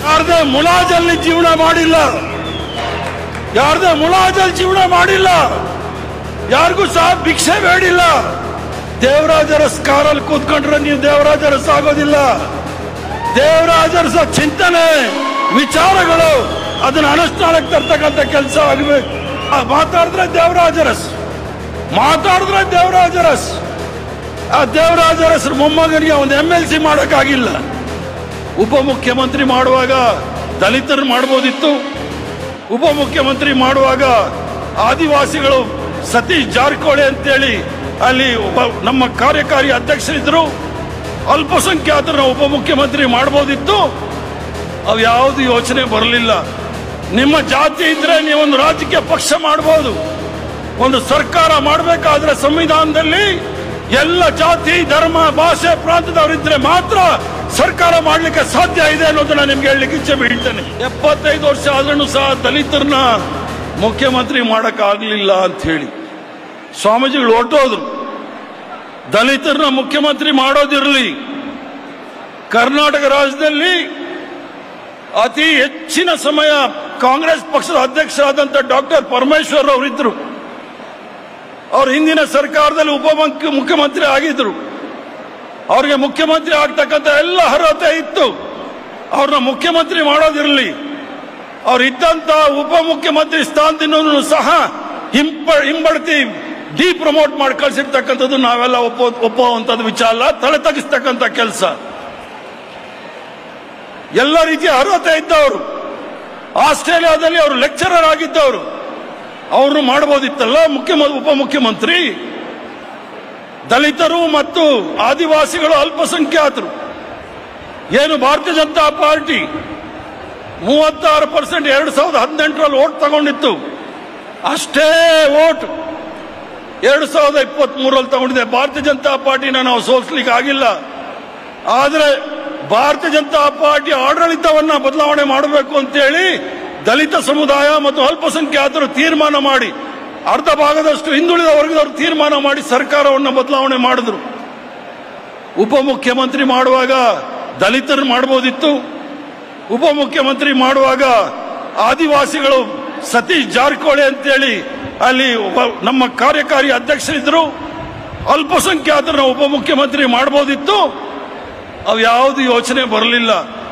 ಯಾರದೇ ಮುಲಾಜಲ್ಲಿ ಜೀವನ ಮಾಡಿಲ್ಲ, ಯಾರದೇ ಮುಲಾಜಲ್ಲಿ ಜೀವನ ಮಾಡಿಲ್ಲ, ಯಾರಿಗೂ ಸಹ ಭಿಕ್ಷೆ ಬೇಡಿಲ್ಲ. ದೇವರಾಜ ಅರಸ್ ಕಾರಲ್ಲಿ ಕೂತ್ಕೊಂಡ್ರೆ ನೀವು ದೇವರಾಜ ಅರಸ್ ಆಗೋದಿಲ್ಲ. ದೇವರಾಜ ಅರಸ ಚಿಂತನೆ ವಿಚಾರಗಳು ಅದನ್ನ ಅನುಷ್ಠಾನಕ್ಕೆ ತರ್ತಕ್ಕಂಥ ಕೆಲಸ ಆಗಬೇಕು. ಮಾತಾಡಿದ್ರೆ ದೇವರಾಜ ಅರಸ್, ಮಾತಾಡಿದ್ರೆ ದೇವರಾಜ ಅರಸ್. ಆ ದೇವರಾಜ ಅರಸ್ ಮೊಮ್ಮಗನಿಗೆ ಒಂದು MLC ಮಾಡೋಕ್ಕಾಗಿಲ್ಲ. ಉಪಮುಖ್ಯಮಂತ್ರಿ ಮಾಡುವಾಗ ದಲಿತರು ಮಾಡ್ಬೋದಿತ್ತು. ಉಪಮುಖ್ಯಮಂತ್ರಿ ಮಾಡುವಾಗ ಆದಿವಾಸಿಗಳು ಸತೀಶ್ ಜಾರಕಿಹೊಳಿ ಅಂತೇಳಿ ಅಲ್ಲಿ ನಮ್ಮ ಕಾರ್ಯಕಾರಿ ಅಧ್ಯಕ್ಷರಿದ್ರು, ಅಲ್ಪಸಂಖ್ಯಾತರನ್ನ ಉಪಮುಖ್ಯಮಂತ್ರಿ ಮಾಡ್ಬೋದಿತ್ತು. ಅವು ಯಾವುದು ಯೋಚನೆ ಬರಲಿಲ್ಲ. ನಿಮ್ಮ ಜಾತಿ ಇದ್ರೆ ನೀವೊಂದು ರಾಜಕೀಯ ಪಕ್ಷ ಮಾಡ್ಬೋದು. ಒಂದು ಸರ್ಕಾರ ಮಾಡಬೇಕಾದ್ರೆ ಸಂವಿಧಾನದಲ್ಲಿ ಎಲ್ಲ ಜಾತಿ ಧರ್ಮ ಭಾಷೆ ಪ್ರಾಂತದವರಿದ್ರೆ ಮಾತ್ರ ಸರ್ಕಾರ ಮಾಡಲಿಕ್ಕೆ ಸಾಧ್ಯ ಇದೆ ಅನ್ನೋದನ್ನ ನಿಮ್ಗೆ ಹೇಳಲಿಕ್ಕೆ ಇಚ್ಛೆ ಬೀಳ್ತೇನೆ. 75 ವರ್ಷ ಆದ್ರೂ ಸಹ ದಲಿತರನ್ನ ಮುಖ್ಯಮಂತ್ರಿ ಮಾಡಕ್ಕಾಗಲಿಲ್ಲ ಅಂತ ಹೇಳಿ ಸ್ವಾಮೀಜಿಗಳು ಹೊರಟೋದ್ರು. ದಲಿತರನ್ನ ಮುಖ್ಯಮಂತ್ರಿ ಮಾಡೋದಿರಲಿ, ಕರ್ನಾಟಕ ರಾಜ್ಯದಲ್ಲಿ ಅತಿ ಹೆಚ್ಚಿನ ಸಮಯ ಕಾಂಗ್ರೆಸ್ ಪಕ್ಷದ ಅಧ್ಯಕ್ಷರಾದಂಥ ಡಾಕ್ಟರ್ ಪರಮೇಶ್ವರ್ ಅವರಿದ್ರು. ಅವರು ಹಿಂದಿನ ಸರ್ಕಾರದಲ್ಲಿ ಮುಖ್ಯಮಂತ್ರಿ ಆಗಿದ್ರು. ಅವ್ರಿಗೆ ಮುಖ್ಯಮಂತ್ರಿ ಆಗ್ತಕ್ಕಂಥ ಎಲ್ಲ ಅರ್ಹತೆ ಇತ್ತು. ಅವ್ರನ್ನ ಮುಖ್ಯಮಂತ್ರಿ ಮಾಡೋದಿರಲಿ, ಅವ್ರು ಇದ್ದಂತ ಉಪಮುಖ್ಯಮಂತ್ರಿ ಸ್ಥಾನದಿಂದ ಸಹ ಹಿಂಬಡ್ತಿ ಪ್ರಮೋಟ್ ಮಾಡಿ ಕಳಿಸಿರ್ತಕ್ಕಂಥದ್ದು ನಾವೆಲ್ಲ ಒಪ್ಪುವಂಥದ್ದು ವಿಚಾರ ಅಲ್ಲ, ತಲೆ ತಗ್ಗಿಸ್ತಕ್ಕಂಥ ಕೆಲಸ. ಎಲ್ಲ ರೀತಿಯ ಅರ್ಹತೆ ಇದ್ದವರು, ಆಸ್ಟ್ರೇಲಿಯಾದಲ್ಲಿ ಅವರು ಲೆಕ್ಚರರ್ ಆಗಿದ್ದವರು, ಅವ್ರನ್ನು ಮಾಡಬಹುದಿತ್ತಲ್ಲ ಉಪಮುಖ್ಯಮಂತ್ರಿ. ದಲಿತರು ಮತ್ತು ಆದಿವಾಸಿಗಳು ಅಲ್ಪಸಂಖ್ಯಾತರು ಏನು ಭಾರತೀಯ ಜನತಾ ಪಾರ್ಟಿ 36% 2018ರಲ್ಲಿ ಓಟ್ ತಗೊಂಡಿತ್ತು, ಅಷ್ಟೇ ಓಟ್ 2023ರಲ್ಲಿ ತಗೊಂಡಿದೆ. ಭಾರತೀಯ ಜನತಾ ಪಾರ್ಟಿನ ನಾವು ಸೋಲಿಸಲಿಕ್ಕೆ ಆಗಿಲ್ಲ. ಆದರೆ ಭಾರತೀಯ ಜನತಾ ಪಾರ್ಟಿ ಆಡಳಿತವನ್ನ ಬದಲಾವಣೆ ಮಾಡಬೇಕು ಅಂತೇಳಿ ದಲಿತ ಸಮುದಾಯ ಮತ್ತು ಅಲ್ಪಸಂಖ್ಯಾತರು ತೀರ್ಮಾನ ಮಾಡಿ, ಅರ್ಧ ಭಾಗದಷ್ಟು ಹಿಂದುಳಿದ ವರ್ಗದವರು ತೀರ್ಮಾನ ಮಾಡಿ ಸರ್ಕಾರವನ್ನು ಬದಲಾವಣೆ ಮಾಡಿದ್ರು. ಉಪಮುಖ್ಯಮಂತ್ರಿ ಮಾಡುವಾಗ ದಲಿತರು ಮಾಡಬಹುದಿತ್ತು. ಉಪಮುಖ್ಯಮಂತ್ರಿ ಮಾಡುವಾಗ ಆದಿವಾಸಿಗಳು ಸತೀಶ್ ಜಾರಕಿಹೊಳಿ ಅಂತೇಳಿ ಅಲ್ಲಿ ನಮ್ಮ ಕಾರ್ಯಕಾರಿ ಅಧ್ಯಕ್ಷರಿದ್ರು, ಅಲ್ಪಸಂಖ್ಯಾತರನ್ನ ಉಪಮುಖ್ಯಮಂತ್ರಿ ಮಾಡಬಹುದಿತ್ತು. ಅವು ಯಾವುದು ಯೋಚನೆ ಬರಲಿಲ್ಲ.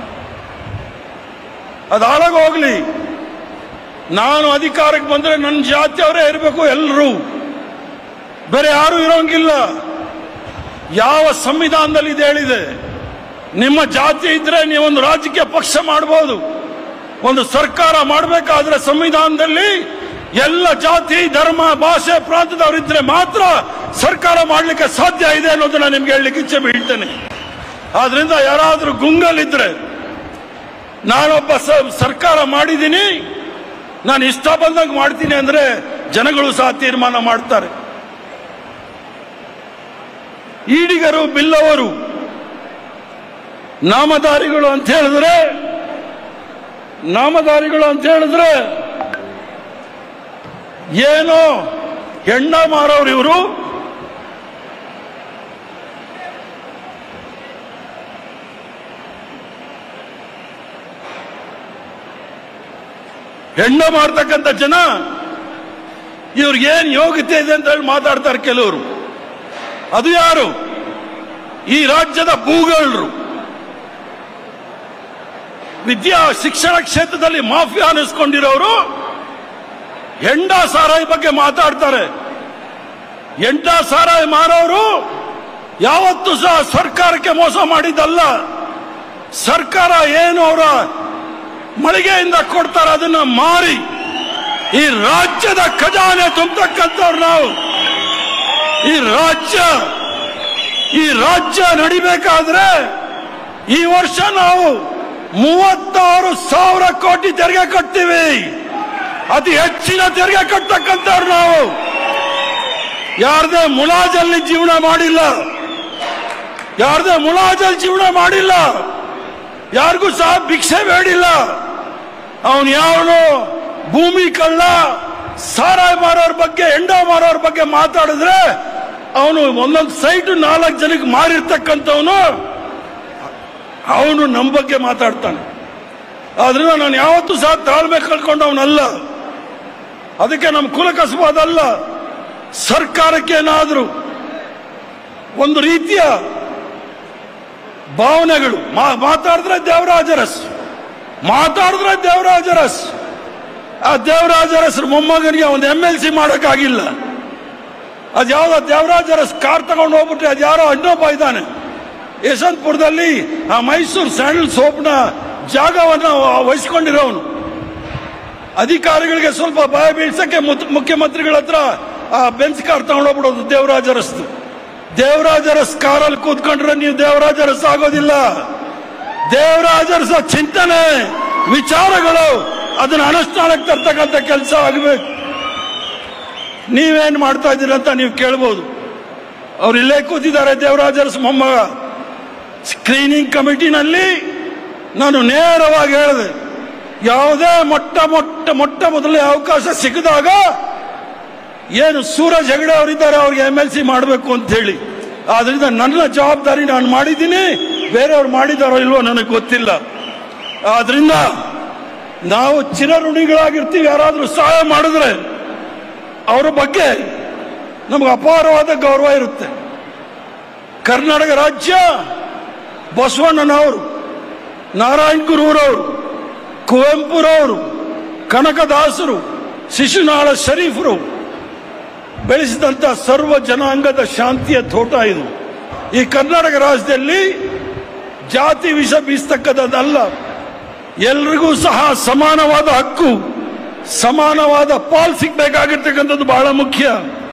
ಅದು ಹಾಳಾಗೋಗ್ಲಿ. ನಾನು ಅಧಿಕಾರಕ್ಕೆ ಬಂದ್ರೆ ನನ್ನ ಜಾತಿಯವರೇ ಇರಬೇಕು, ಎಲ್ಲರೂ, ಬೇರೆ ಯಾರು ಇರೋಂಗಿಲ್ಲ. ಯಾವ ಸಂವಿಧಾನದಲ್ಲಿ ಇದು ಹೇಳಿದೆ? ನಿಮ್ಮ ಜಾತಿ ಇದ್ರೆ ನೀವೊಂದು ರಾಜಕೀಯ ಪಕ್ಷ ಮಾಡಬಹುದು. ಒಂದು ಸರ್ಕಾರ ಮಾಡಬೇಕಾದ್ರೆ ಸಂವಿಧಾನದಲ್ಲಿ ಎಲ್ಲ ಜಾತಿ ಧರ್ಮ ಭಾಷೆ ಪ್ರಾಂತದವರಿದ್ರೆ ಮಾತ್ರ ಸರ್ಕಾರ ಮಾಡಲಿಕ್ಕೆ ಸಾಧ್ಯ ಇದೆ ಅನ್ನೋದನ್ನ ನಿಮ್ಗೆ ಹೇಳಲಿಕ್ಕೆ ಇಚ್ಛೆ ಬೀಳ್ತೇನೆ. ಆದ್ರಿಂದ ಯಾರಾದ್ರೂ ಗುಂಗಲ್ಲಿದ್ರೆ, ನಾನೊಬ್ಬ ಸರ್ಕಾರ ಮಾಡಿದ್ದೀನಿ, ನಾನು ಇಷ್ಟ ಬಂದಂಗೆ ಮಾಡ್ತೀನಿ ಅಂದ್ರೆ ಜನಗಳು ಸಹ ತೀರ್ಮಾನ ಮಾಡ್ತಾರೆ. ಈಡಿಗರು ಬಿಲ್ಲವರು ನಾಮಧಾರಿಗಳು ಅಂತ ಹೇಳಿದ್ರೆ ಏನೋ ಹೆಣ್ಣ ಮಾರೋರು ಇವರು. ಹೆಣ್ಣ ಮಾಡ್ತಕ್ಕಂಥ ಜನ ಇವ್ರಿಗೇನ್ ಯೋಗ್ಯತೆ ಇದೆ ಅಂತ ಹೇಳಿ ಮಾತಾಡ್ತಾರೆ ಕೆಲವರು. ಅದು ಯಾರು? ಈ ರಾಜ್ಯದ ಭೂಗಳರು, ಶಿಕ್ಷಣ ಕ್ಷೇತ್ರದಲ್ಲಿ ಮಾಫಿಯಾ ಅನ್ನಿಸ್ಕೊಂಡಿರೋರು ಹೆಂಡ ಸಾರಾಯಿ ಬಗ್ಗೆ ಮಾತಾಡ್ತಾರೆ. ಹೆಂಡ ಸಾರಾಯಿ ಮಾರೋರು ಯಾವತ್ತೂ ಸಹ ಸರ್ಕಾರಕ್ಕೆ ಮೋಸ ಮಾಡಿದ್ದಲ್ಲ. ಸರ್ಕಾರ ಏನು ಅವರ ಮಳಿಗೆಯಿಂದ ಕೊಡ್ತಾರೆ ಅದನ್ನ ಮಾರಿ ಈ ರಾಜ್ಯದ ಖಜಾನೆ ತುಂಬತಕ್ಕಂಥವ್ರು ನಾವು. ಈ ರಾಜ್ಯ ನಡಿಬೇಕಾದ್ರೆ ಈ ವರ್ಷ ನಾವು 36,000 ಕೋಟಿ ತೆರಿಗೆ ಕಟ್ತೀವಿ. ಅತಿ ಹೆಚ್ಚಿನ ತೆರಿಗೆ ಕಟ್ಟತಕ್ಕಂಥವ್ರು ನಾವು. ಯಾರದೇ ಮುಲಾಜಲ್ಲಿ ಜೀವನ ಮಾಡಿಲ್ಲ, ಯಾರಿಗೂ ಸಹ ಭಿಕ್ಷೆ ಬೇಡಿಲ್ಲ. ಅವನು ಯಾವನು ಭೂಮಿ ಕಳ್ಳ ಸಾರಾಯಿ ಮಾರೋರ ಬಗ್ಗೆ ಹೆಂಡ ಮಾರೋರ ಬಗ್ಗೆ ಮಾತಾಡಿದ್ರೆ ಅವನು ಒಂದೊಂದು ಸೈಟ್ 4 ಜನಕ್ಕೆ ಮಾರಿರ್ತಕ್ಕಂಥವನು ಅವನು ನಮ್ಮ ಬಗ್ಗೆ ಮಾತಾಡ್ತಾನೆ. ಆದ್ರಿಂದ ನಾನು ಯಾವತ್ತೂ ಸಹ ತಾಳ್ಮೆ ಕಳ್ಕೊಂಡವನಲ್ಲ. ಅದಕ್ಕೆ ನಮ್ಮ ಕುಲ ಕಸಬಾದಲ್ಲ. ಸರ್ಕಾರಕ್ಕೇನಾದರೂ ಒಂದು ರೀತಿಯ ಭಾವನೆಗಳು ಮಾತಾಡಿದ್ರೆ ದೇವರಾಜರಸ್, ಆ ದೇವರಾಜರಸ್ರ ಮೊಮ್ಮಗನಿಗೆ ಒಂದು MLC ಮಾಡೋಕ್ಕಾಗಿಲ್ಲ. ಅದ್ಯಾವುದೋ ದೇವರಾಜರಸ್ ಕಾರ್ ತಗೊಂಡು ಹೋಗ್ಬಿಟ್ರೆ ಅದ್ಯಾರೋ ಇನ್ನೊಬ್ಬ ಇದ್ದಾನೆ ಯಶವಂತಪುರದಲ್ಲಿ, ಆ ಮೈಸೂರು ಸ್ಯಾಂಡಲ್ ಸೋಪ್ನ ಜಾಗವನ್ನು ವಹಿಸ್ಕೊಂಡಿರೋನು. ಅಧಿಕಾರಿಗಳಿಗೆ ಸ್ವಲ್ಪ ಭಯ ಬೀಳ್ಸಕ್ಕೆ ಮುಖ್ಯಮಂತ್ರಿಗಳ ಹತ್ರ ಆ ಬೆಂಚ್ ಕಾರ್ ತಗೊಂಡೋಗ್ಬಿಡೋದು ದೇವರಾಜರಸ್ತು. ದೇವರಾಜರಸ್ ಕಾರಲ್ಲಿ ಕೂತ್ಕೊಂಡ್ರೆ ನೀವು ದೇವರಾಜರಸ್ ಆಗೋದಿಲ್ಲ. ದೇವರಾಜರಸ ಚಿಂತನೆ ವಿಚಾರಗಳು ಅದನ್ನ ಅನುಷ್ಠಾನಕ್ಕೆ ತರ್ತಕ್ಕಂಥ ಕೆಲಸ ಆಗಬೇಕು. ನೀವೇನು ಮಾಡ್ತಾ ಇದ್ದೀರಿ ಅಂತ ನೀವು ಕೇಳ್ಬೋದು. ಅವ್ರು ಇಲ್ಲೇ ಕೂತಿದ್ದಾರೆ, ದೇವರಾಜರಸ್ ಮೊಮ್ಮಗ. ಸ್ಕ್ರೀನಿಂಗ್ ಕಮಿಟಿನಲ್ಲಿ ನಾನು ನೇರವಾಗಿ ಹೇಳಿದೆ, ಯಾವುದೇ ಮೊಟ್ಟ ಮೊದಲೇ ಅವಕಾಶ ಸಿಕ್ಕಿದಾಗ ಏನು ಸೂರಜ್ ಹೆಗಡೆ ಅವರಿದ್ದಾರೆ ಅವ್ರಿಗೆ MLC ಮಾಡಬೇಕು ಅಂತ ಹೇಳಿ. ಆದ್ರಿಂದ ನನ್ನ ಜವಾಬ್ದಾರಿ ನಾನು ಮಾಡಿದ್ದೀನಿ, ಬೇರೆಯವ್ರು ಮಾಡಿದಾರೋ ಇಲ್ವೋ ನನಗೆ ಗೊತ್ತಿಲ್ಲ. ಆದ್ರಿಂದ ನಾವು ಚಿರಋಣಿಗಳಾಗಿರ್ತೀವಿ. ಯಾರಾದರೂ ಸಹಾಯ ಮಾಡಿದ್ರೆ ಅವರ ಬಗ್ಗೆ ನಮಗೆ ಅಪಾರವಾದ ಗೌರವ ಇರುತ್ತೆ. ಕರ್ನಾಟಕ ರಾಜ್ಯ ಬಸವಣ್ಣನವರು, ನಾರಾಯಣ ಗುರುರವರು, ಕುವೆಂಪುರವರು, ಕನಕದಾಸರು, ಶಿಶುನಾಳ ಶರೀಫರು ಬೆಳೆಸಿದಂಥ ಸರ್ವ ಜನಾಂಗದ ಶಾಂತಿಯ ತೋಟ ಇದು. ಈ ಕರ್ನಾಟಕ ರಾಜ್ಯದಲ್ಲಿ ಜಾತಿ ವಿಷ ಬೀಸ್ತಕ್ಕದ್ದಲ್ಲ. ಎಲ್ರಿಗೂ ಸಹ ಸಮಾನವಾದ ಹಕ್ಕು, ಸಮಾನವಾದ ಪಾಲ್ ಸಿಗಬೇಕಾಗಿರ್ತಕ್ಕಂಥದ್ದು ಬಹಳ ಮುಖ್ಯ.